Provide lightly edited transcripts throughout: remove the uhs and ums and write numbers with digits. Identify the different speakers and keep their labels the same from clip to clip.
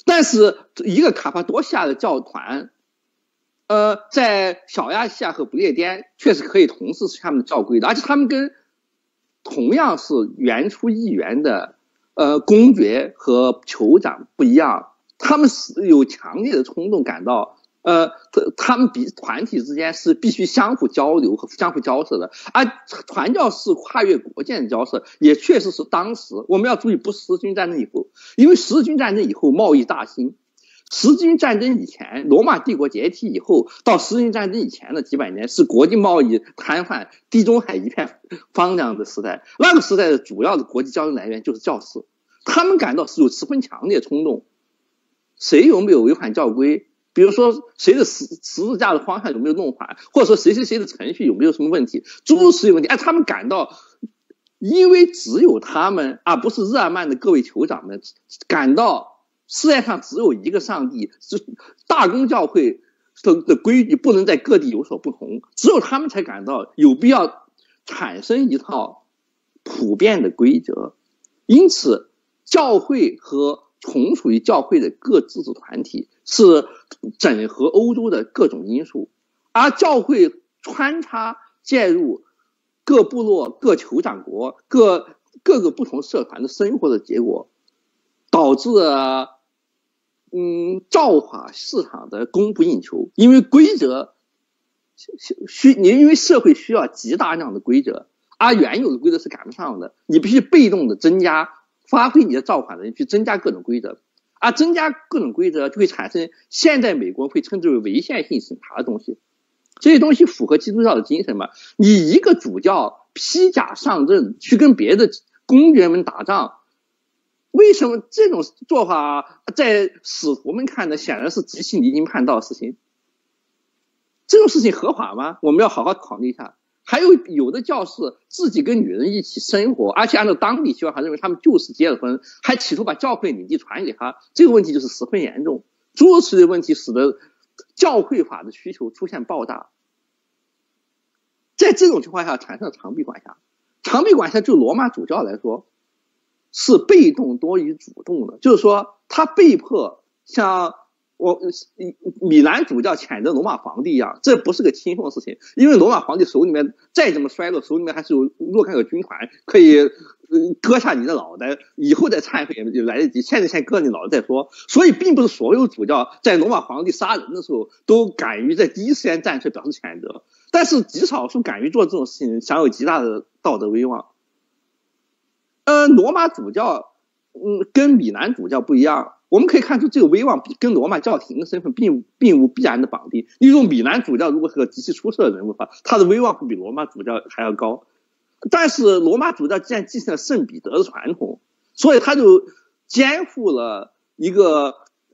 Speaker 1: 但是一个卡帕多西亚的教团，在小亚细亚和不列颠确实可以同时是他们的教规的，而且他们跟同样是原初议员的公爵和酋长不一样，他们是有强烈的冲动感到。他们团体之间是必须相互交流和相互交涉的，而传教士跨越国界的交涉也确实是当时我们要注意，不是十字军战争以后，因为十字军战争以后贸易大兴，十字军战争以前，罗马帝国解体以后到十字军战争以前的几百年是国际贸易瘫痪、地中海一片荒凉的时代。那个时代的主要的国际交流来源就是教士，他们感到是有十分强烈冲动，谁有没有违反教规？比如说谁的十字架的方向有没有弄反，或者说谁的程序有没有什么问题，诸如此类问题，他们感到，因为只有他们，而不是日耳曼的各位酋长们感到世界上只有一个上帝，大公教会的规矩不能在各地有所不同，只有他们才感到有必要产生一套普遍的规则。因此，教会和从属于教会的各自治团体是整合欧洲的各种因素，而教会穿插介入各部落、各酋长国、各个不同社团的生活的结果，导致教法市场的供不应求。因为规则因为社会需要极大量的规则，而原有的规则是赶不上的，你必须被动的增加。发挥你的造反人去增加各种规则，而增加各种规则就会产生现在美国会称之为违宪性审查的东西。这些东西符合基督教的精神吗？你一个主教披甲上阵去跟别的公爵们打仗，为什么这种做法在使徒们看的显然是极其离经叛道的事情？这种事情合法吗？我们要好好考虑一下。还有的教士自己跟女人一起生活，而且按照当地习惯还认为他们就是结了婚，还企图把教会领地传给他，这个问题就是十分严重。诸如此类问题使得教会法的需求出现爆炸。在这种情况下产生了长臂管辖。长臂管辖就罗马主教来说是被动多于主动的，就是说他被迫像米兰主教谴责罗马皇帝一样，这不是个轻松的事情，因为罗马皇帝手里面再怎么衰落，手里面还是有若干个军团可以割下你的脑袋，以后再忏悔也来得及，现在先割你脑袋再说。所以并不是所有主教在罗马皇帝杀人的时候都敢于在第一时间站出来表示谴责，但是极少数敢于做这种事情享有极大的道德威望。罗马主教跟米兰主教不一样，我们可以看出这个威望跟罗马教廷的身份并无必然的绑定。例如米兰主教如果是个极其出色的人物的话，他的威望会比罗马主教还要高。但是罗马主教既然继承了圣彼得的传统，所以他就肩负了一个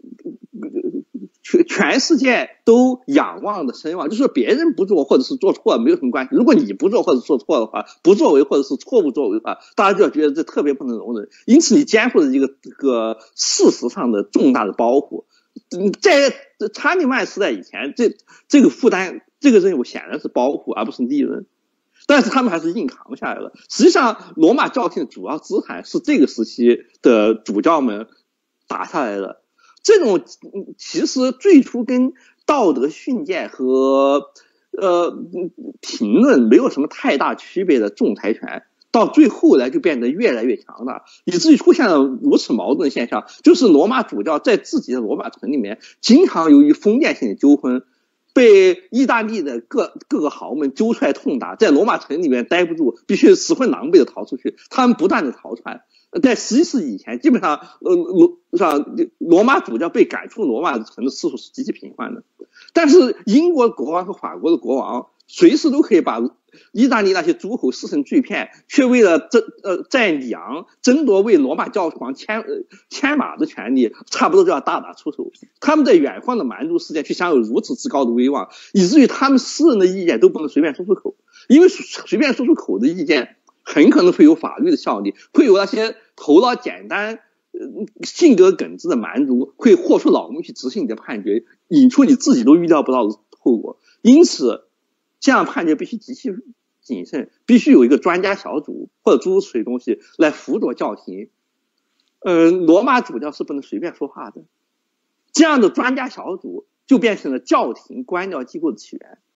Speaker 1: 全世界都仰望的声望，就是说别人不做或者是做错没有什么关系，如果你不做或者做错的话，不作为或者是错误作为的话，大家就要觉得这特别不能容忍，因此你肩负了一个事实上的重大的包袱。在查理曼时代以前，这个负担这个任务显然是包袱而不是利润，但是他们还是硬扛下来了。实际上罗马教廷的主要资产是这个时期的主教们打下来的。这种其实最初跟道德训诫和评论没有什么太大区别的仲裁权，到最后来就变得越来越强大，以至于出现了如此矛盾的现象，就是罗马主教在自己的罗马城里面经常由于封建性的纠纷被意大利的各个豪门揪出来痛打，在罗马城里面待不住，必须十分狼狈的逃出去，他们不断的逃窜。在11世纪以前，基本上罗马主教被赶出罗马城的次数是极其频繁的。但是英国国王和法国的国王随时都可以把意大利那些诸侯撕成碎片，却为了在里昂争夺为罗马教皇牵马的权利，差不多就要大打出手。他们在远方的蛮族世界却享有如此之高的威望，以至于他们私人的意见都不能随便说出口，因为随便说出口的意见很可能会有法律的效力，会有那些头脑简单性格耿直的蛮族会豁出老命去执行你的判决，引出你自己都预料不到的后果。因此这样判决必须极其谨慎，必须有一个专家小组或者诸如此类东西来辅佐教廷。罗马主教是不能随便说话的， 这样的专家小组就变成了叫停官僚机构的起源。